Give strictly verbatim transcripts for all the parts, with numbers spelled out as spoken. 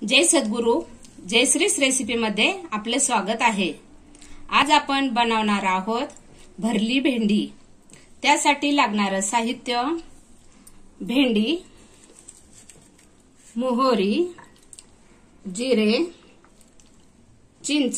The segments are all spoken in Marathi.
जय सद्गुरू, जय श्रीस रेसिपी मध्ये आपले स्वागत आहे। आज आपण बनवणार आहोत भरली भेंडी। त्यासाठी लागणारे साहित्य: भेंडी, मोहरी, जिरे, चिंच,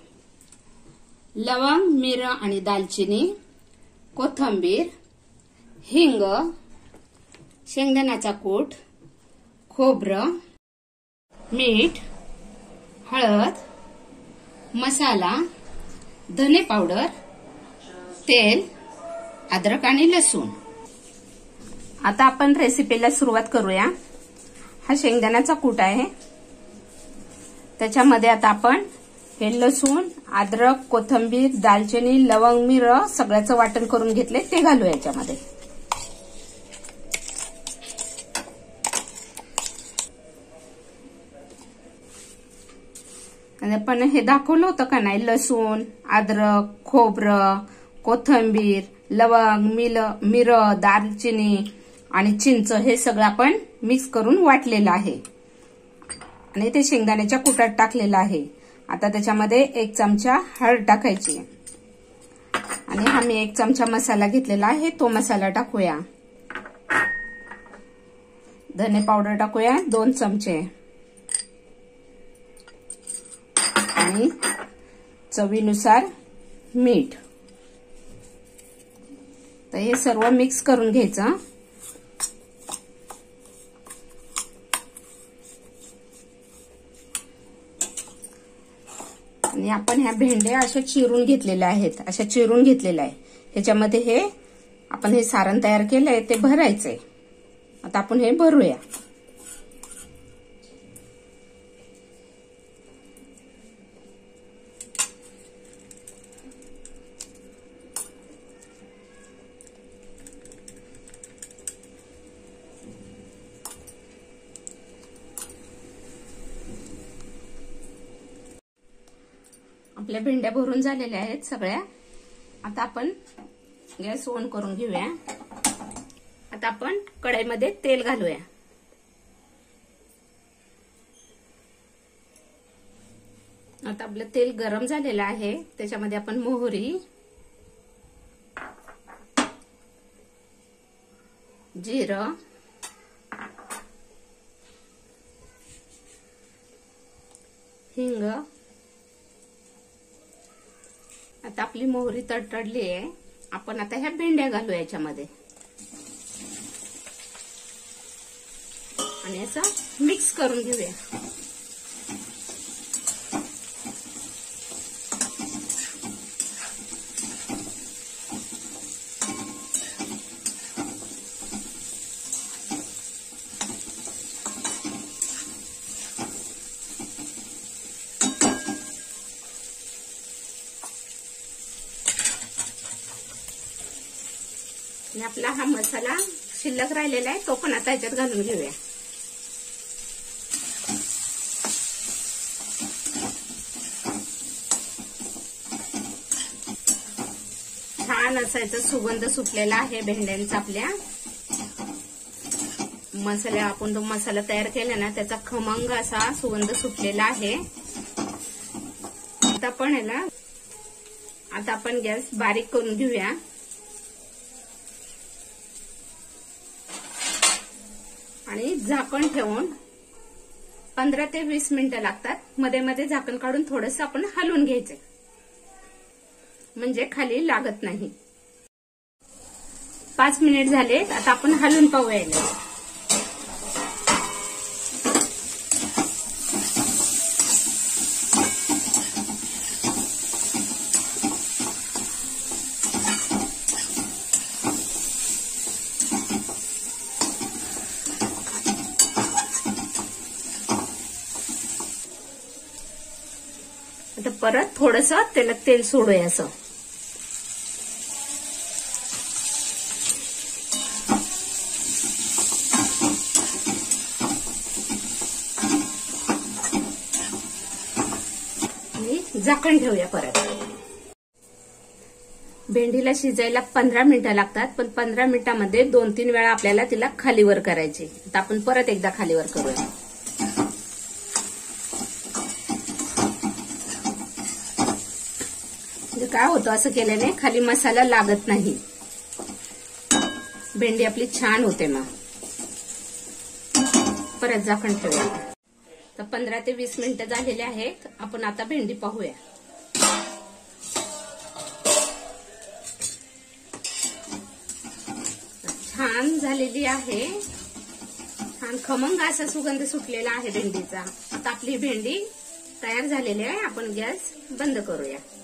लवंग, मिर आणि दालचिनी, कोथिंबीर, हिंग, शेंगदाण्याचा कूट, खोबरं, मीठ, हळद, मसाला, धने पावडर, तेल, अद्रक आणि लसूण। आता आपण रेसिपीला सुरुवात करूया। हा शेंगदाण्याचा कूट आहे। त्याच्यामध्ये आता आपण हे लसूण, अद्रक, कोथिंबीर, दालचिनी, लवंग, मिर सगळ्याचं वाटण करून घेतले ते घालूया याच्यामध्ये। आपण हे दाखवलं होतं का नाही, लसूण, अद्रक, खोबरं, कोथिंबीर, लवंग, मिल मिर दालचिनी आणि चिंच हे सगळं आपण मिक्स करून वाटलेलं आहे आणि ते शेंगदाण्याच्या कुटात टाकलेलं आहे। आता त्याच्यामध्ये एक चमचा हळद टाकायची आणि हा मी एक चमचा मसाला घेतलेला आहे तो मसाला टाकूया। धने पावडर टाकूया दोन चमचे आणि चवीनुसार मीठ। तर हे सर्व मिक्स करून घ्यायचं आणि आपण ह्या भेंड्या अशा चिरून घेतलेल्या आहेत, अशा चिरून घेतलेल्या आहे। ह्याच्यामध्ये हे आपण हे सारण तयार केलंय ते भरायचंय। आता आपण हे भरूया। आपल्या भेंड्या भरून झालेल्या आहेत सगळ्या। आता आपण गॅस ऑन करून घेऊया। आता आपण कढईमध्ये तेल घालूया। आता आपलं तेल गरम झालेलं आहे। त्याच्यामध्ये आपण मोहरी, जिरं, हिंग, आता आपली मोहरी तडतडली आहे। आपण आता ह्या भेंड्या घालू याच्यामध्ये आणि असं मिक्स करून घेऊया। आणि आपला हा मसाला शिल्लक राहिलेला आहे तो पण आता याच्यात घालून घेऊया। छान असायचा सुगंध सुटलेला आहे भेंड्यांचा। आपल्या मसाला आपण तो मसाला तयार केला ना त्याचा खमंग असा सुगंध सुटलेला आहे। आता आपण याला आता आपण गॅस बारीक करून घेऊया आणि झाकण ठेवून पंधरा ते वीस मिनिटं लागतात। मध्ये मध्ये झाकण काढून थोडंसं आपण हलवून घ्यायचं म्हणजे खाली लागत नाही। पाच मिनिट झालेत, आता आपण हलवून पाहूया। आता परत थोडंसं त्याला तेल सोडूया असं। आणि झाकण ठेवूया परत। भेंडीला शिजायला पंधरा मिनिटं लागतात, पण पंधरा मिनिटांमध्ये दोन तीन वेळा आपल्याला तिला खालीवर करायची। आता आपण परत एकदा खालीवर करूया। काय होतं असं केल्याने खाली मसाला लागत नाही, भेंडी आपली छान होते. मग परत झाकण ठेवूया. तर पंधरा ते वीस मिनिटं झालेले आहेत. आपण आता भेंडी पाहूया. छान झालेली आहे, छान खमंग असा सुगंध सुटलेला आहे भेंडीचा. आता आपली भेंडी तयार झालेली आहे. आपण गॅस बंद करूया.